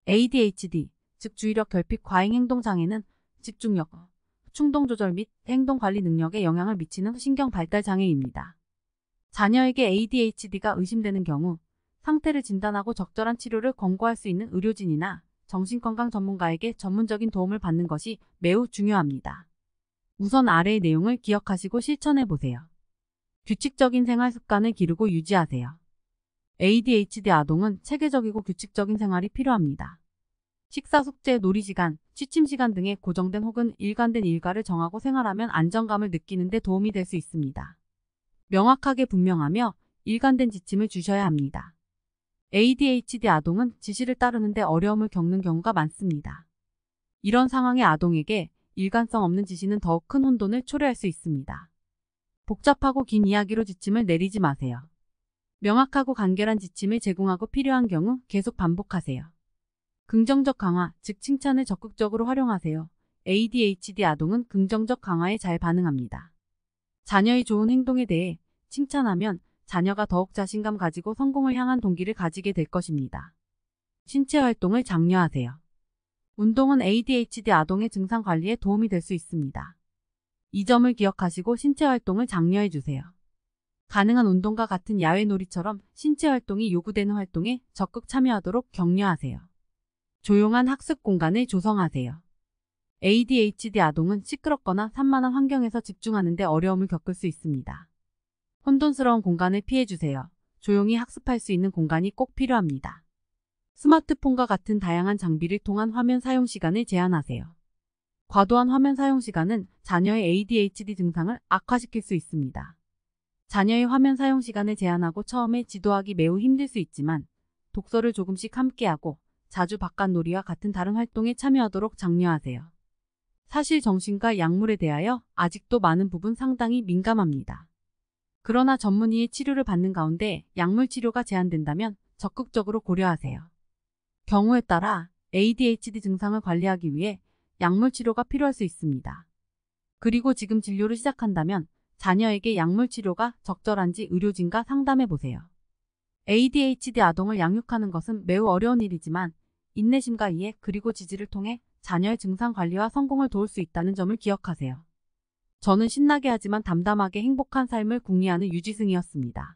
ADHD, 즉 주의력 결핍 과잉 행동 장애는 집중력, 충동 조절 및 행동 관리 능력에 영향을 미치는 신경 발달 장애입니다. 자녀에게 ADHD가 의심되는 경우 상태를 진단하고 적절한 치료를 권고할 수 있는 의료진이나 정신건강 전문가에게 전문적인 도움을 받는 것이 매우 중요합니다. 우선 아래의 내용을 기억하시고 실천해 보세요. 규칙적인 생활 습관을 기르고 유지하세요. ADHD 아동은 체계적이고 규칙적인 생활이 필요합니다. 식사, 숙제, 놀이시간, 취침시간 등의 고정된 혹은 일관된 일과를 정하고 생활하면 안정감을 느끼는 데 도움이 될 수 있습니다. 명확하게 분명하며 일관된 지침을 주셔야 합니다. ADHD 아동은 지시를 따르는데 어려움을 겪는 경우가 많습니다. 이런 상황의 아동에게 일관성 없는 지시는 더욱 큰 혼돈을 초래할 수 있습니다. 복잡하고 긴 이야기로 지침을 내리지 마세요. 명확하고 간결한 지침을 제공하고 필요한 경우 계속 반복하세요. 긍정적 강화, 즉 칭찬을 적극적으로 활용하세요. ADHD 아동은 긍정적 강화에 잘 반응합니다. 자녀의 좋은 행동에 대해 칭찬하면 자녀가 더욱 자신감 가지고 성공을 향한 동기를 가지게 될 것입니다. 신체 활동을 장려하세요. 운동은 ADHD 아동의 증상 관리에 도움이 될 수 있습니다. 이 점을 기억하시고 신체 활동을 장려해 주세요. 가능한 운동과 같은 야외 놀이처럼 신체 활동이 요구되는 활동에 적극 참여하도록 격려하세요. 조용한 학습 공간을 조성하세요. ADHD 아동은 시끄럽거나 산만한 환경에서 집중하는 데 어려움을 겪을 수 있습니다. 혼돈스러운 공간을 피해주세요. 조용히 학습할 수 있는 공간이 꼭 필요합니다. 스마트폰과 같은 다양한 장비를 통한 화면 사용 시간을 제한하세요. 과도한 화면 사용 시간은 자녀의 ADHD 증상을 악화시킬 수 있습니다. 자녀의 화면 사용 시간을 제한하고 처음에 지도하기 매우 힘들 수 있지만 독서를 조금씩 함께하고 자주 바깥놀이와 같은 다른 활동에 참여하도록 장려하세요. 사실 정신과 약물에 대하여 아직도 많은 부분 상당히 민감합니다. 그러나 전문의의 치료를 받는 가운데 약물 치료가 제한된다면 적극적으로 고려하세요. 경우에 따라 ADHD 증상을 관리하기 위해 약물 치료가 필요할 수 있습니다. 그리고 지금 진료를 시작한다면 자녀에게 약물 치료가 적절한지 의료진과 상담해 보세요. ADHD 아동을 양육하는 것은 매우 어려운 일이지만 인내심과 이해 그리고 지지를 통해 자녀의 증상 관리와 성공을 도울 수 있다는 점을 기억하세요. 저는 신나게 하지만 담담하게 행복한 삶을 궁리하는 유지승이었습니다.